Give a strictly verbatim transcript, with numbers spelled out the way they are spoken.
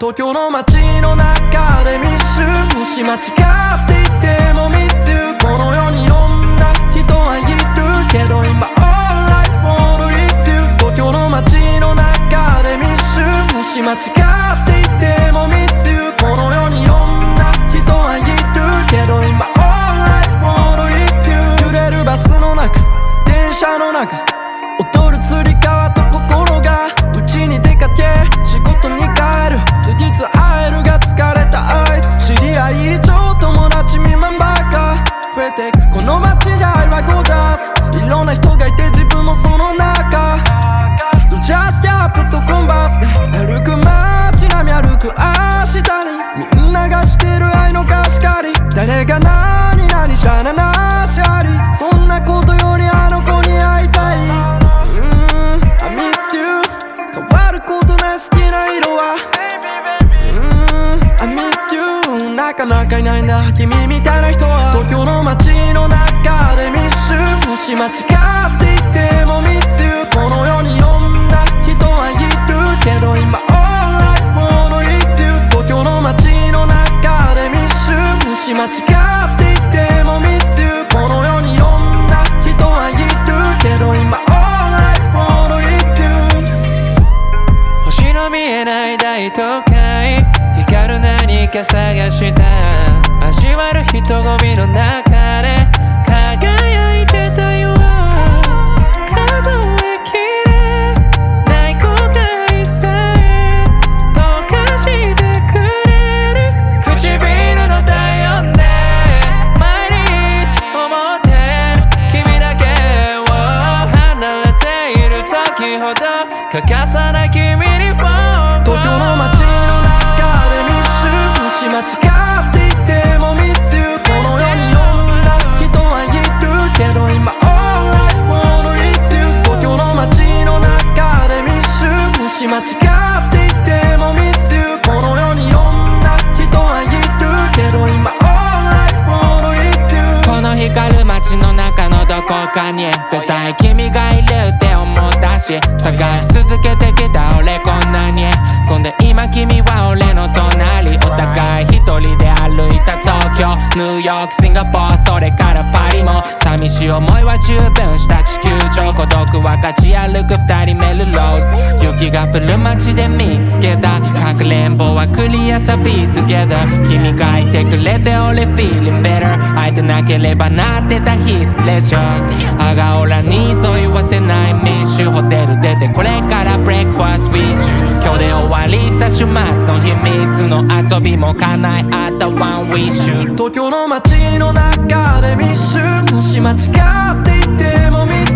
東京の街の中で密集、もし間違っていてもミスユー。この世にいろんな人はいるけど今 All I want is you。 東京の街の中で密集、もし間違っていてもミスユー。この世にいろんな人はいるけど今 All I want is you。 揺れるバスの中、電車の中、踊るつり革と心が家に出かけ仕事に帰る、次々会えるが疲れた合図、知り合い以上友達未満ばっか増えてくこの街じゃ愛はゴージャス。いろんな人がいて自分もその中、ドジャースキャップとコンバースで歩く街並み歩く明日に、みんながしてる愛の貸し借り、誰が何々しゃななしあり、そんなことよりあの子に会いたい。うーん I miss you。 変わることない好きな色はうーん I miss you。 なかなかいないんだ君みたいな人は。東京の街の中で密集、もし間違っていてもミスユー。この世にいろんな人はいるけど今 All I want is you。 東京の街の中で密集、もし間違っていてもミスユー。この世にいろんな人はいるけど今 All I want is you。 星の見えない大都会、光る何か探した、味わる人混みの中で輝いてたよ。数えきれない後悔さえ溶かしてくれる、唇の体温で毎日思ってる君だけを、離れている時ほど欠かさない君にフォーク。 東京の街の中で密集、もし間違っていてもミスユー。この世にいろんな人はいるけど今 All I want is you。 東京の街の中で密集、もし間違っていてもミスユー。この世にいろんな人はいるけど今 All I want is you。 この光る街の中のどこかに絶対君がいるって思ったし、探し続けてきた俺こんなに、そんで今君は俺の隣、お互い一人で歩いた東京、ニューヨーク、シンガポール、それからパリも、寂しい思いは十分した地球上、孤独分かち歩く二人メルローズ、雪が降る街で見つけたかくれんぼはクリアさ Be together。 君がいてくれて俺 feeling better。 会えてなければなってた His pleasure。 あがおらにそう言わせないミッシュ、ホテル出てこれからブレイクファースト with you。 今日で終わりさ週末の秘密の遊びも叶えあった One wish you。 東京の街の中で密集、もし間違っていてもミス